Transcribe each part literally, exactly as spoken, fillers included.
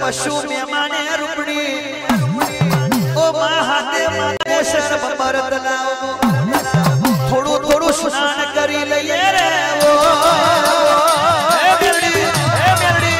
पशु मेहमाने रूपणी ओ मां हाथे माथे शब भरत लाओ थोड़ू थोड़ू स्नान करी लइए रे ओ हे मेलडी हे मेलडी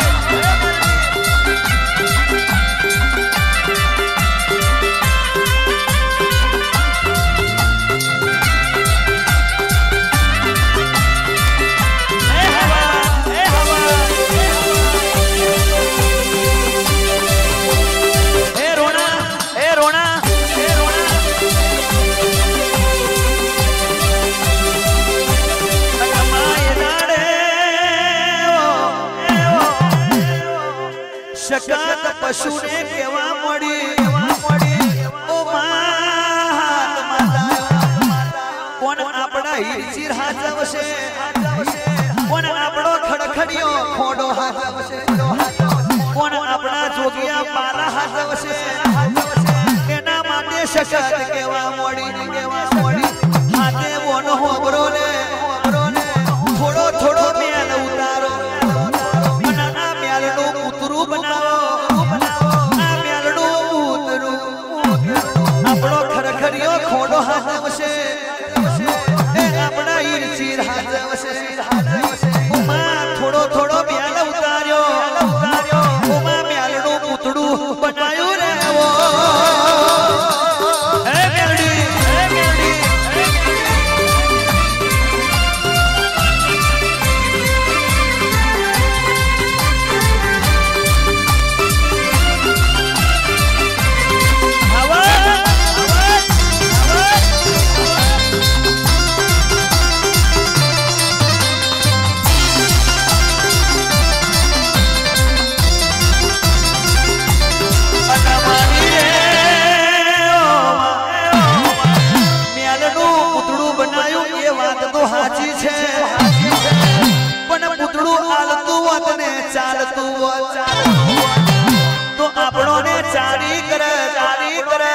शकत पशु ने केवा मड़ी ओ मात माता कोण आपड़ा हिरचीर हाजवशे कोण आपड़ो खड़खड़ियो खोडो हाजवशे कोण आपड़ा जोगिया पाला हाजवशे एना माटे शकत केवा मड़ी केवा मड़ी हाथे वोनो होबरो ने थोड़ो थोड़ो मेल उतारो ना मेल नो उतरू बनाओ ना मेल नो उतरू आपड़ो खरखरियो खोडो हाजवशे ए आपड़ा ईरचीर हाजवशे उमा थोड़ो थोड़ो मेल उतार्यो उमा मेल नो उतरू बनायो रे वो ए मेलडी ए मेलडी चालतू तो आपनों ने चारी करे चारी करे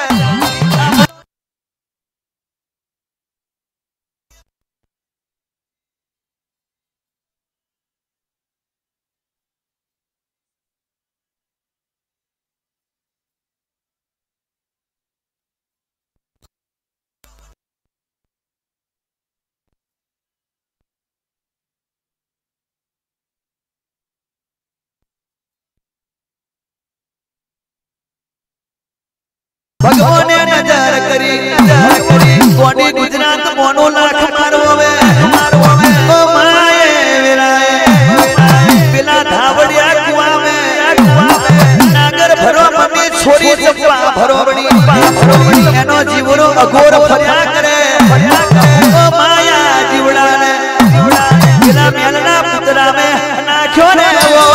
भगवान ने नजर करी नजर करी कोनी गुजरात मोनो लाख मारवे मारवे ओ माए विराए बिना धावड़िया कुआ में नागर भरो मम्मी छोरी चप्पा भरो बड़ी भरोबड़ी एनो जीवनो अघोर फर्या करे फर्या करे ओ माया जीवड़ा ने जीवड़ा बिना मेलना पुतरा में नाख्यो ने वो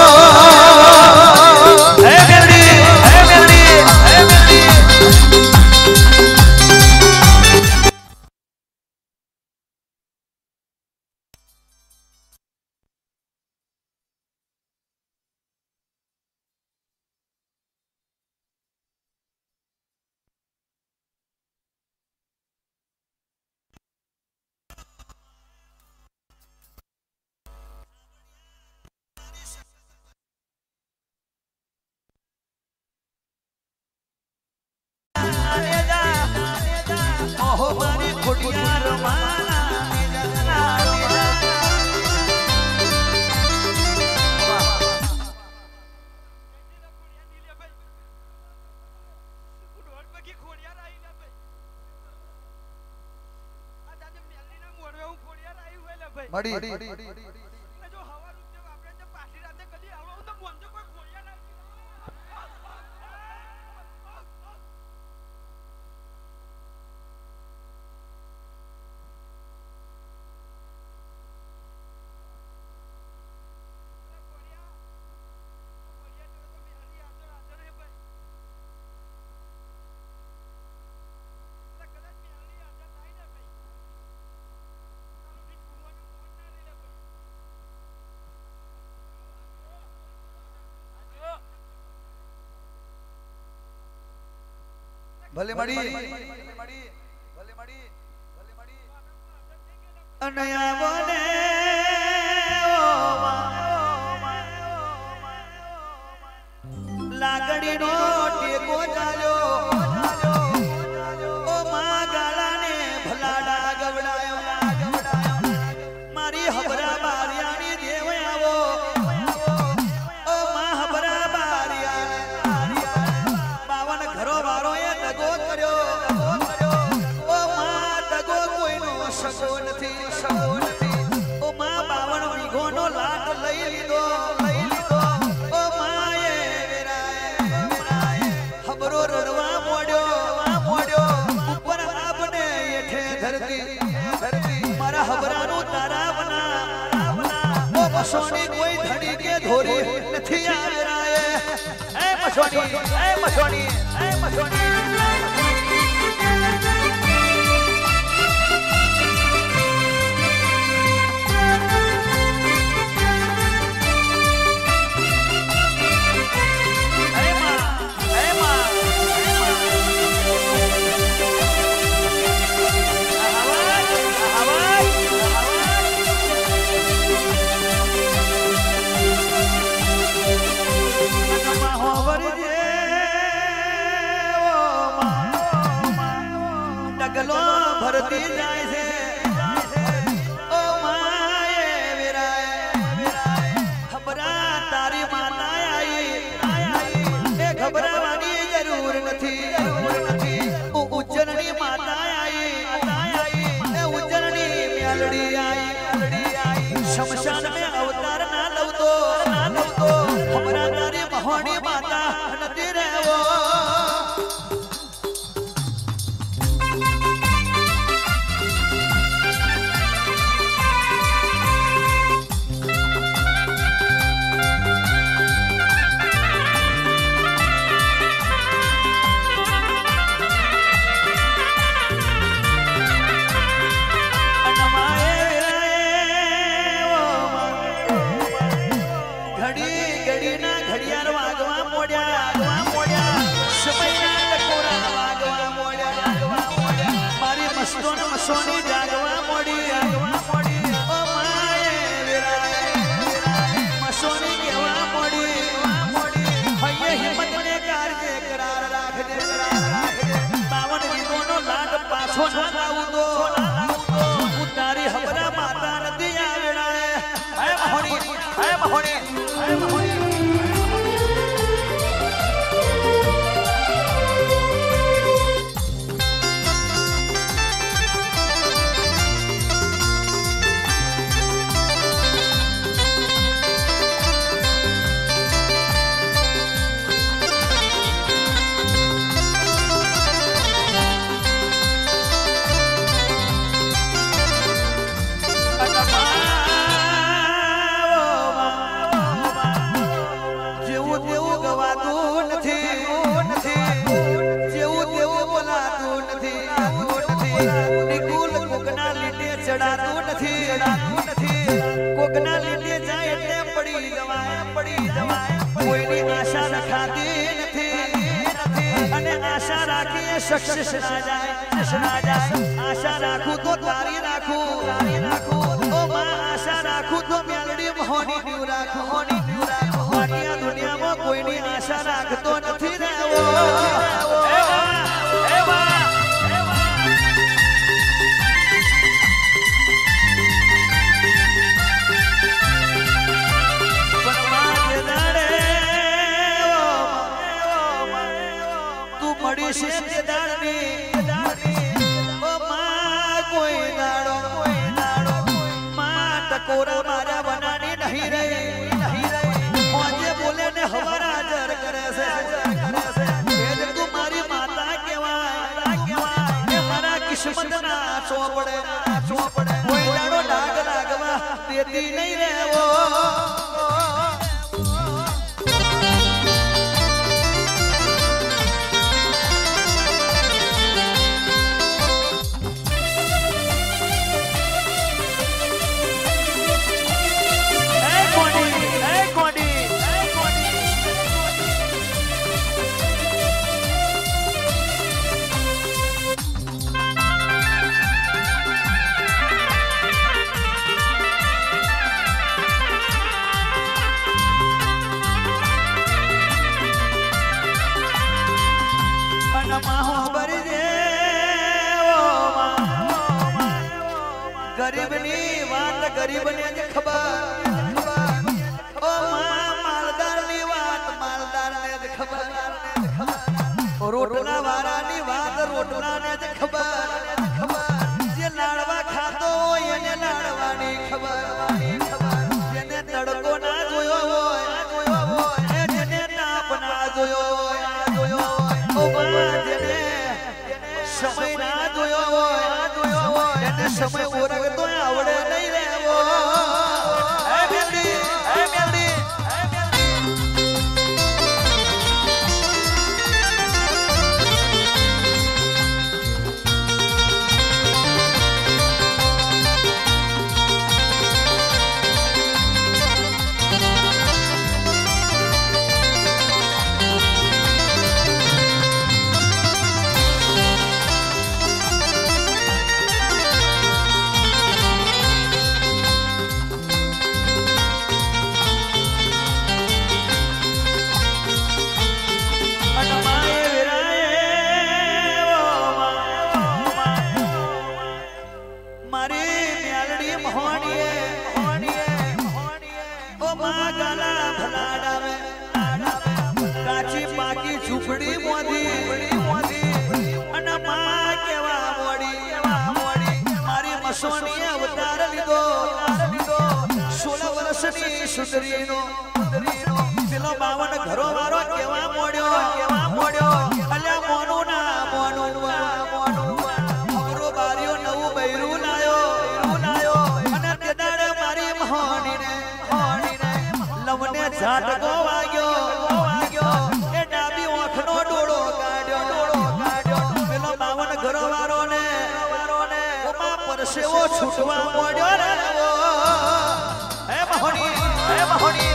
हे मेलडी हे मेलडी हे मेलडी मड़ी जो हवा रुक जब आपने जब पार्टी राते कदी आवो तो मोंजो कोई खोया ना भले मड़ी भले मड़ी भले मड़ी भले मड़ी अनया बने ओ मा ओ मा ओ मा લાકડી નો ટેકો ચાલ્યો ઓ માં ગાળા ને ભલાડા ગવડાયો મારી હબરા બારિયાની દેવ આવો ઓ માં હબરા બારિયા બાવન ઘરો વાળો એ દગો કર્યો ઓ માં દગો કોઈનો સગો નથી સગો નથી ઓ માં બાવન વીઘો નો લાટ લઈ લીધો લઈ લીધો ઓ માએ વેરાય હબરો રડવા મોડ્યો મોડ્યો ઉપર આપને એઠે ધરતી ધરતી મારા હબરાનું તારા બના ઓ મસોની કોઈ ધડી કે ધોરી નથી આરાય એ મસોની એ મસોની એ મસોની डगलो भरती जाए से ओ माए विराय खबरा तारी माता आई ए घबरावानी जरूर નથી जरूर નથી ઓ ઉજ્જૈનની માતા आई ए उज्जैननी म्यालड़ी आई म्यालड़ी आई शमशान में अवतार ना लव तो ना लव तो हमरा तारी महोनी माता નથી રહેવો सोनी जागवा मोड़ी जागवा मोड़ी ओ माए विराय मसोनी केवा मोड़ी मोड़ी भये हिम्मत ने कार्य करार राख दे करार राख दे बावन वीघोनो लाट पाछो ना लाऊ तो उतारी हबरा माता नदी आवेड़ाए हे महोनी हे महोनी हे महोनी ચડાતું નથી ચડાતું નથી કોકના લીધે જાય એટલે પડી જવાય પડી જવાય કોઈની આશા રખાતી નથી અને આશા રાખીએ સક્સેસ ના જાય સક્સેસ ના જાય આશા રાખું તો તારી રાખું તારી રાખું ઓ માં આશા રાખું તો મેલડી મોહની ન્યુ રાખું મોહની ન્યુ રાખું બાકી આ દુનિયામાં કોઈની આશા રાખતો નથી રહેવો એ માં એ માં से दाड़नी ओ मां कोई दाड़ो कोई दाड़ो मां टकोरा मारा बनानी नहीं रे नहीं रे मुझे बोले ने हमारा जर करे से करे से ये तुम्हारी माता केवा केवा ये मारा किस्मत ना चोपड़े चोपड़े कोई दाड़ो डाग लागवा देती नहीं रे वो ગરીબની વાત ગરીબને જ ખબર ઓ માં માલદારની વાત માલદારને જ ખબર રોટલા વાળાની વાત રોટલાને જ ખબર જે લાડવા ખાતો હોય એને લાડવાની ખબર જેને તડકો ના જોયો હોય જેને તાપ ના જોયો હોય ઓ માં જેને સમય ના જોયો હોય એને સમય ઓળખતો આવડે નહીં રહેવો હે મેલડી હે મેલડી અવતાર લીધો સોળ વર્ષની સુંદરીનો પેલો બાવન ઘરો વાળો કેવા મોડ્યો કેવા મોડ્યો અલ્યા મોનું ના મોનું મોનું બારીઓ નવું બૈરું લાયો લાયો અને તે દાડે મારી મોહણીને મોહણીને લવને ઝાટકો વાગ્યો વાગ્યો એ ડાબી ઓખનો ડોળો કાઢ્યો ડોળો કાઢ્યો પેલો બાવન ઘરો વાળો ને પરસેવો છૂટવા મોડ્યો રે હે મહોણી હે મહોણી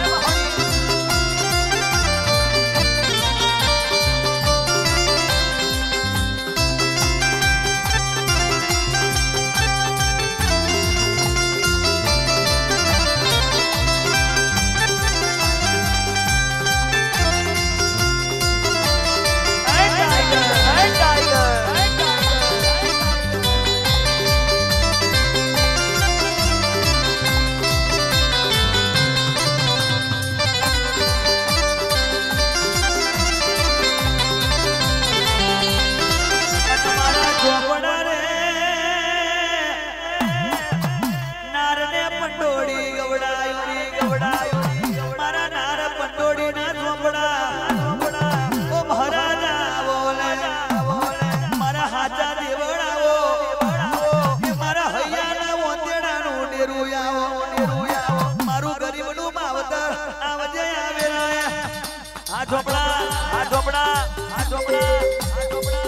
ઝોપડા આ ઝોપડા આ ઝોપડા આ ઝોપડા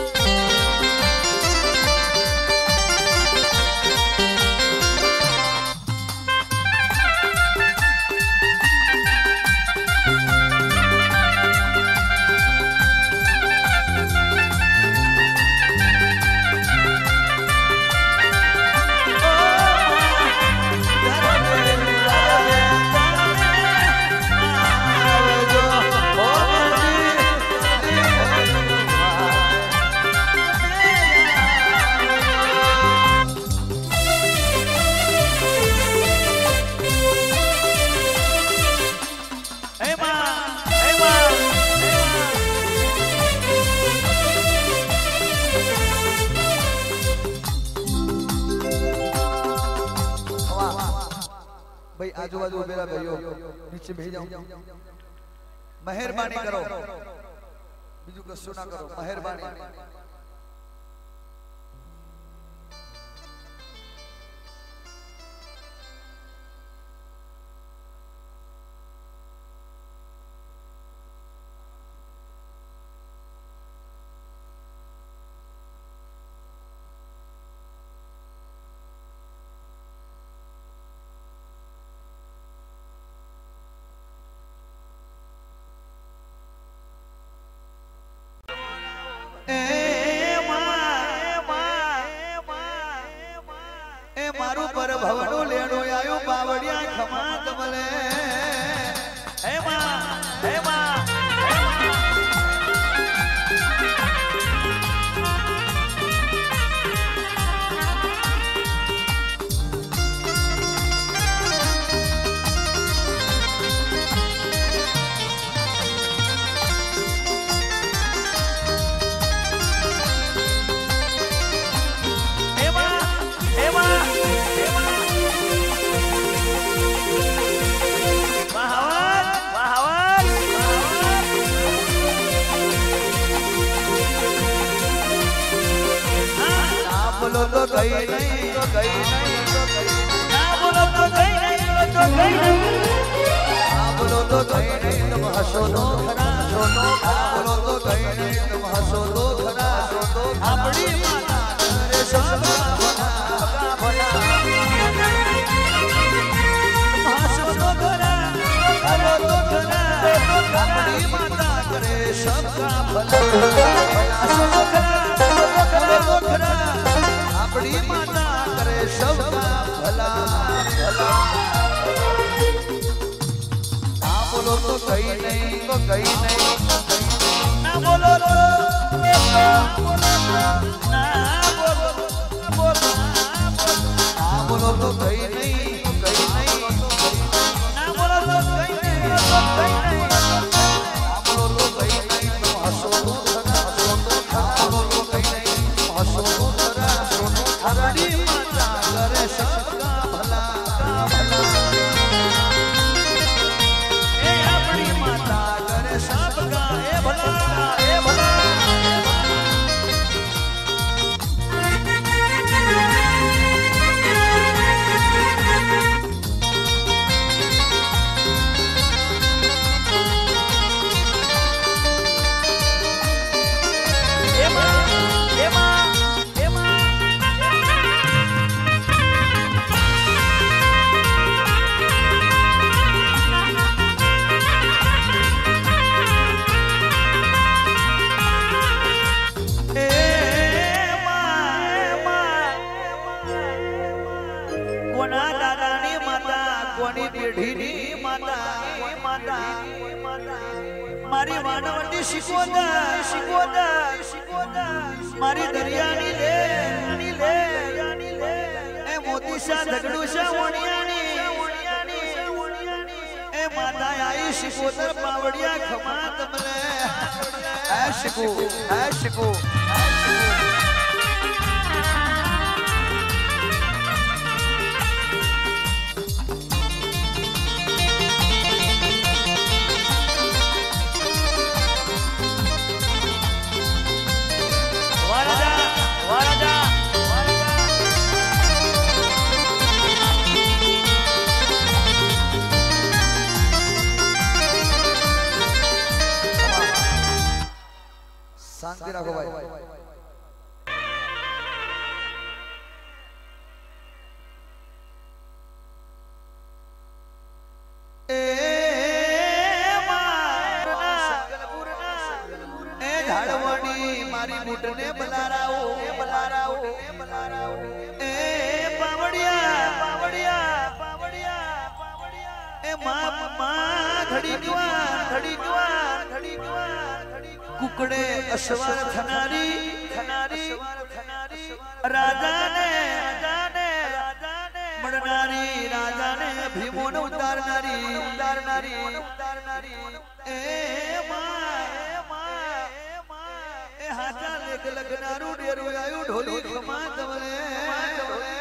आजू-बाजू मेरा भाइयों नीचे भेज जाओ मेहरबानी करो बीजू कशो ना करो मेहरबानी कहीं नहीं तो कहीं ना बोलो तो कहीं नहीं बोलो तो कहीं नहीं हाँ बोलो तो कहीं नहीं तुम हंसो तो खरा हंसो तो हाँ बोलो तो कहीं नहीं तुम हंसो तो खरा हंसो तो अपनी माता करे सबका भला भला हंसो तो खरा हंसो तो खरा अपनी माता करे सबका भला हंसो तो खरा हंसो तो खरा अपनी माता करे सबका भला भला बोलो तो कहीं नहीं तो कहीं नहीं ना बोलो तो ना बोलो ना बोलो ना बोलो तो कहीं नहीं तो कहीं नहीं ना बोलो तो कहीं नहीं तो कहीं नहीं ना बोलो तो कहीं नहीं तो हंसो तो खरा हंसो तो खरा बोलो तो कहीं नहीं तो हंसो तो खरा हंसो तो खरा नी माता करे सबका भला भला सबका ए भला ए भला ए मां ए मां ए मां कोना दादानी माता कोनी पेढीनी माता माता मारी वानवटी शिकोदा शिकोदा शिकोदा मारी दरियानी ले यानी ले यानी ले ए मोतीशा दगडूशा वणियानी वणियानी वणियानी ए माता आई शिकोदर पावड़िया खमा तमले है शिकू है शिकू वाराजा वाराजा शांति रखो भाई ए मारना ए झाड़वणी मारी मुटने बलाराओ ए बलाराओ ए बलाराओ ए पावड़िया पावड़िया पावड़िया पावड़िया ए मां मां घड़ी जुआन घड़ी जुआन घड़ी जुआन घड़ी कुकड़े अश्वर थनारी थनारी राजा ने राजा ने राजा ने मडनारी राजा ने भीमोन उतारनारी उतारनारी उतारनारी ए मां ए मां ए मां ए हाथा लेक लगनारू डेरू आयु ढोली खमा तमले तमले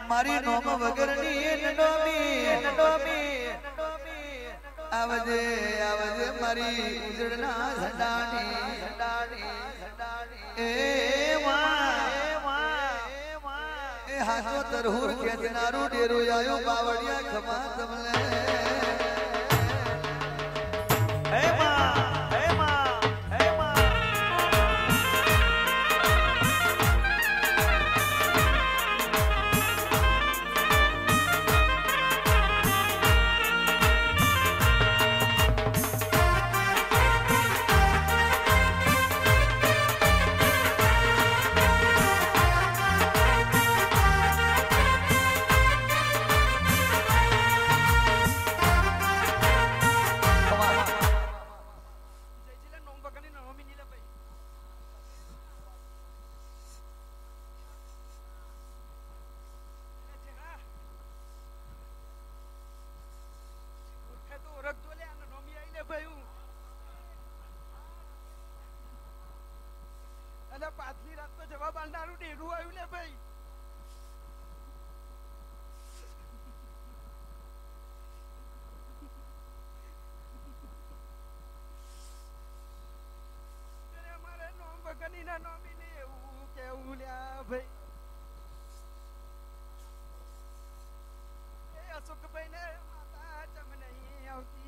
મારી નોમ વગરની નોમી નોમી આવજે આવજે મારી ઉજળના ઝંડાની ઝંડાની ઝંડાની એ માં એ હાથો તરહુર ખેંચનારું ડેરું આયો બાવડિયા ખમા તમને હે માં હે માં હે માં પાછલી રાત તો જવાબ આલનારું ડેરું આવ્યું ને ભાઈ અમારે નોમ બગની ના નોમી ને એવું કેવું લ્યા ભાઈ એ અશોકભાઈ ને માતા ચમ નહીં આવતી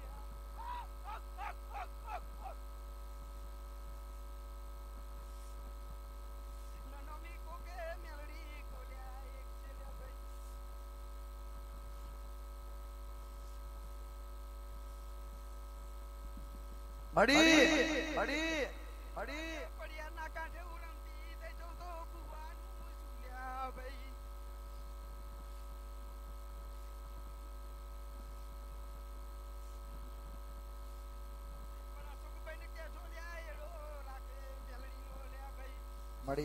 મડી મડી મડી પડિયા ના કાંઠે ઉરમતી તે જો તો ભુવાનું સુલ્યા ભાઈ પણ અશોકભાઈ ને કે જો લ્યા એડો રાખે બેલડી નો લ્યા ભાઈ મડી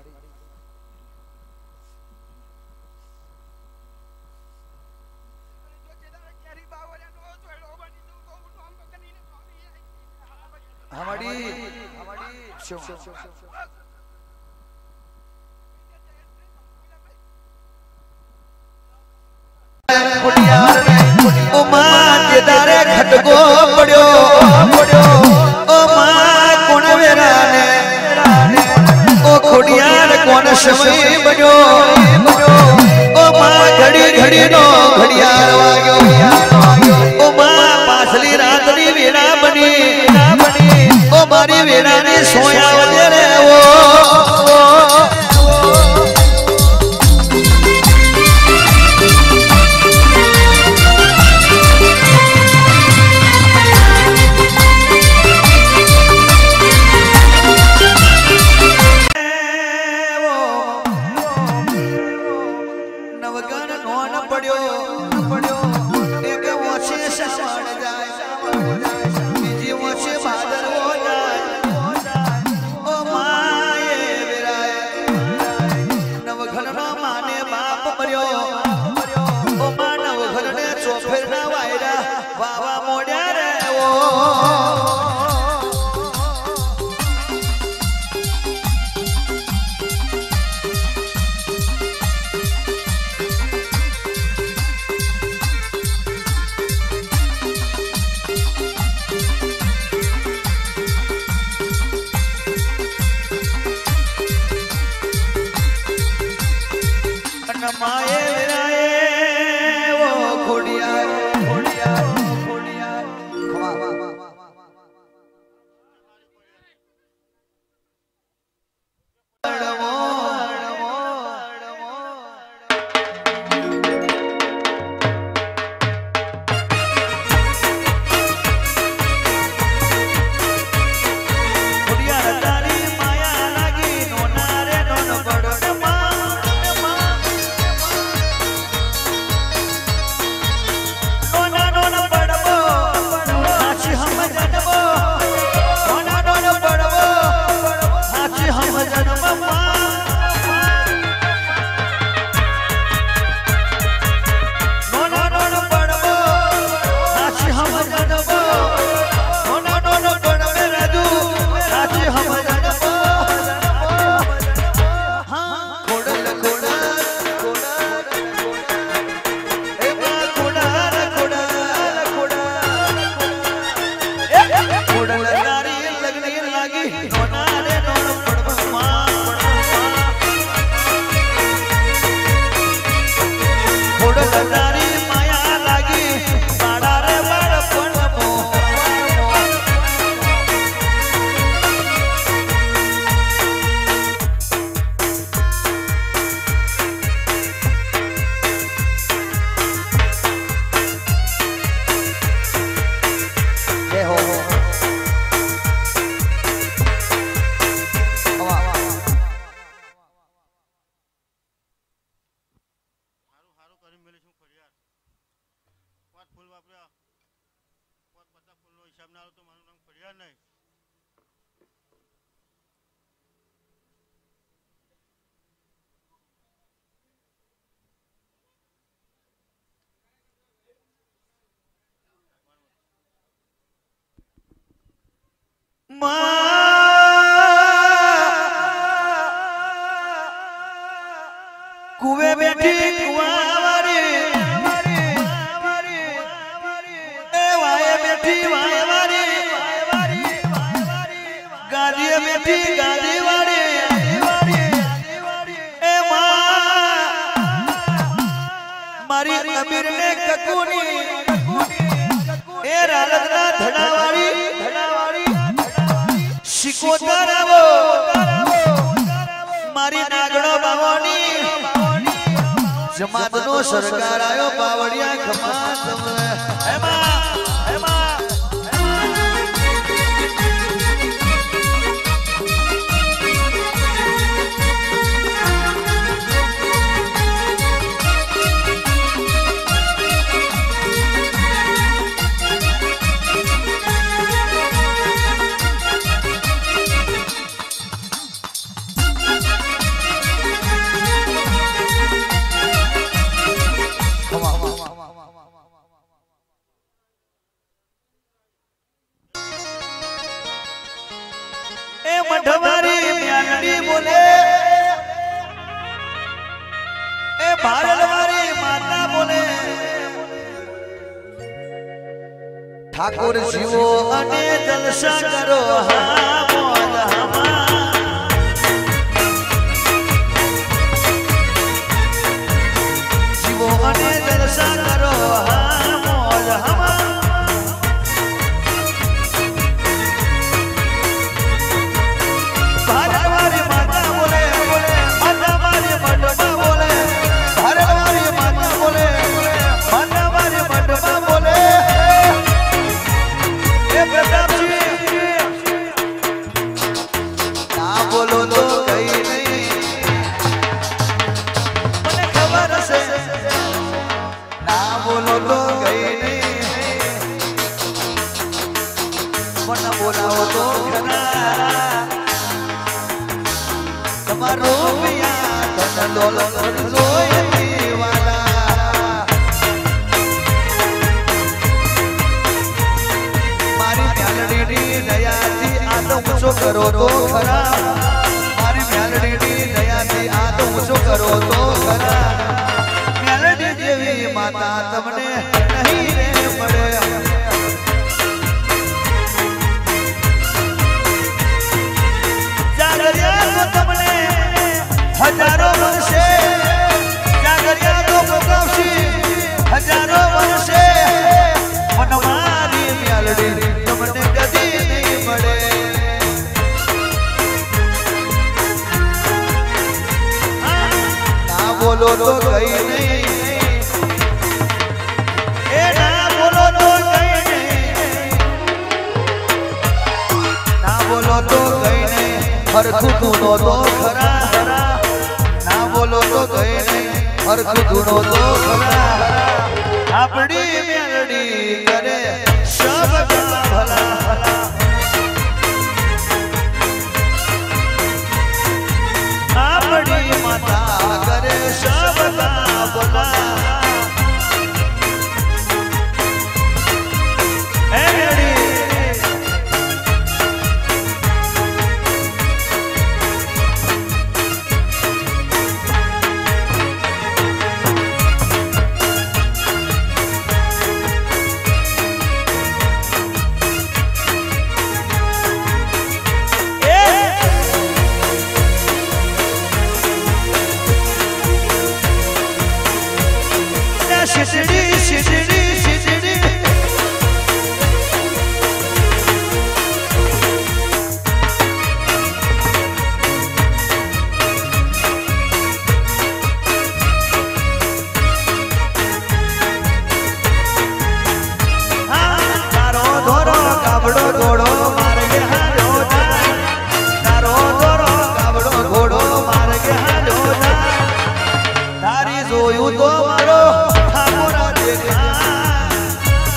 જો જેદાર કેરી બાવળિયા નો જોડો બની દઉં તો નોમ બકની ને હમાડી હમાડી શું ओ मां केदारे खटको पड़ियो ओ मां कोण वेरा ने ओ खोडियार कोण समय बन्यो ओ मां घड़ी घड़ी नो घड़ियार वाग्यो ओ मां पाछली रातनी वेरा बनी ओ मारी वेरा ने सोया वजे रे ओ વાપર્યા પોત પચાસ ફૂલનો હિસાબ ના તો મારું નામ ફરિયાદ નહીં कुएं बैठी कुआवारी ए वाए बैठी वाएवारी गादी बैठी गादी वारी ए मां मारी अमीर ने ककुनी ए रालदना धड़ावारी शिकोतर आवो मारी नागड़ो बावनी जमात नो सरकार आयो बावड़िया खमात हेमा हेमा मठवारी म्यानड़ी बोले ए भारतवारी माता बोले ठाकुर जीवो अने जलसा करो हाँ मौज हमा जीवो अने जलसा करो हाँ मौज हमा करो तो खरा मारी म्यालडी दया थी आ तो मुझो करो तो खरा म्यालडी देवी माता तमने नहीं रे पड़े जागरिया तो तमने हजारों वर्षे जागरिया तो प्रकाशी हजारों वर्षे मनमारी म्यालडी तमने कदी नहीं पड़े बोलो तो कहीं नहीं ए ना बोलो तो कहीं नहीं ना बोलो तो कहीं नहीं हर खुदुनो तो खरा ना बोलो तो कहीं नहीं हर खुदुनो तो खरा अपनी मेलडी करे सब का भला भला अपनी माता करे सब का बोला शिशड़ी शिशड़ी शिशड़ी तारो धोरो काबड़ो घोड़ो मार के हालो तारो धोरो काबड़ो घोड़ो मार के हालो तारी जोयू तो मारो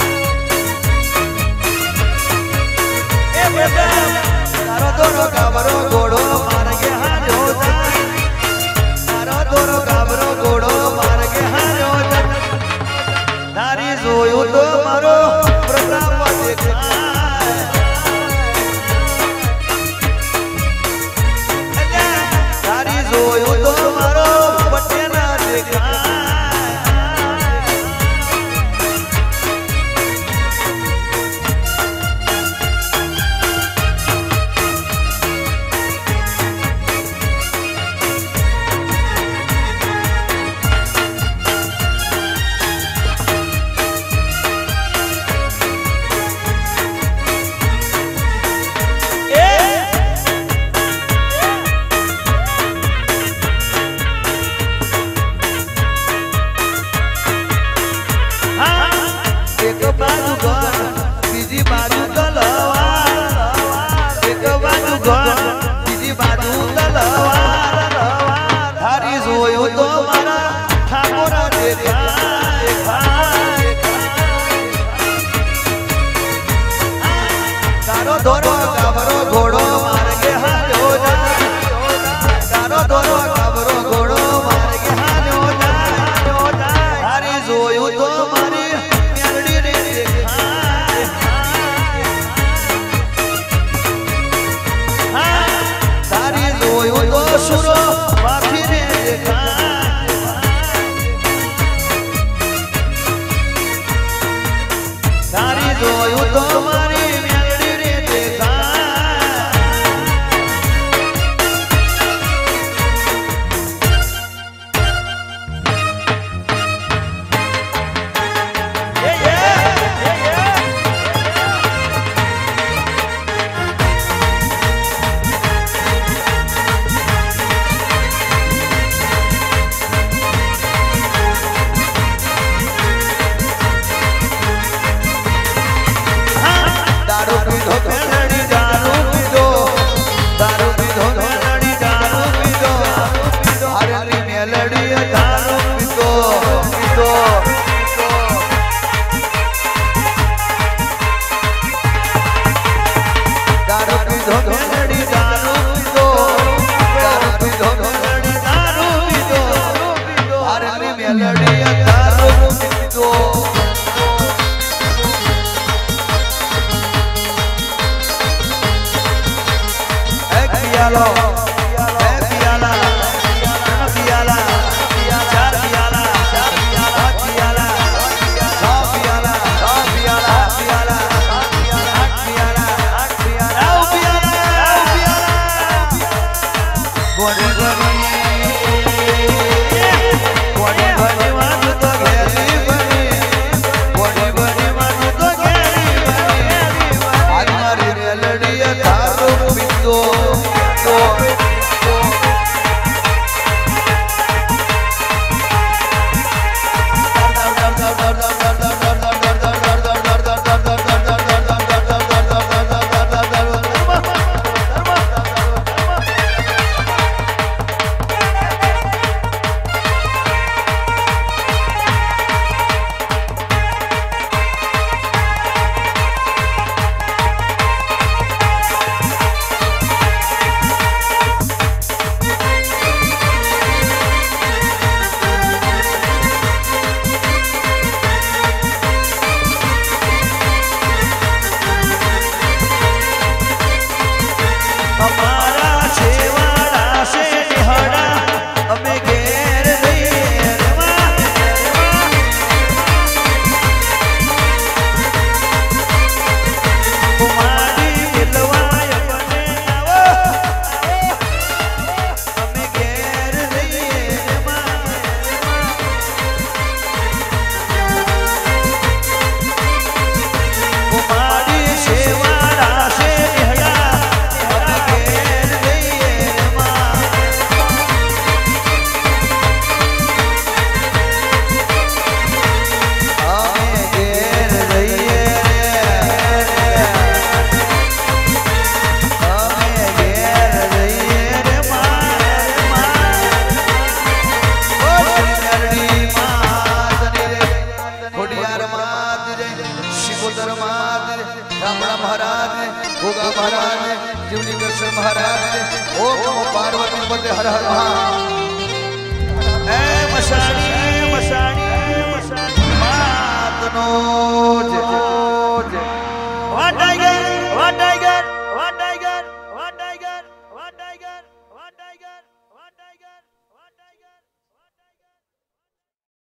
જોયું તો મારો પટેલા દેખાય एक बाजू घर बीजी बाजू तलवार एक बाजू घर बीजी बाजू तलवार थारी जोयो तो मारा ठाकोरा देखाय तारो दोरो गाबरो घोड़ो मार्गे हाल्यो जाय तारो दोरो गाबरो घोड़ो मार्गे हाल्यो जाय थारी जोयो तो मारी सुरो बाकी रे देखाय तारी जोयो तो मारी मेलडी रे पियालो है पियाला पियाला चार पियाला पाँच पियाला छह पियाला छह पियाला पियाला आठ पियाला आठ पियाला नौ पियाला गोड़ी गोड़ी गोड़ी गोड़ी मानो तो घेरी बनी गोड़ी गोड़ी मानो तो घेरी बनी आज मारी मेलडी थारो पितो महाराज जीवनी दर्शन महाराज ओम पार्वती पते हर हर महादेव।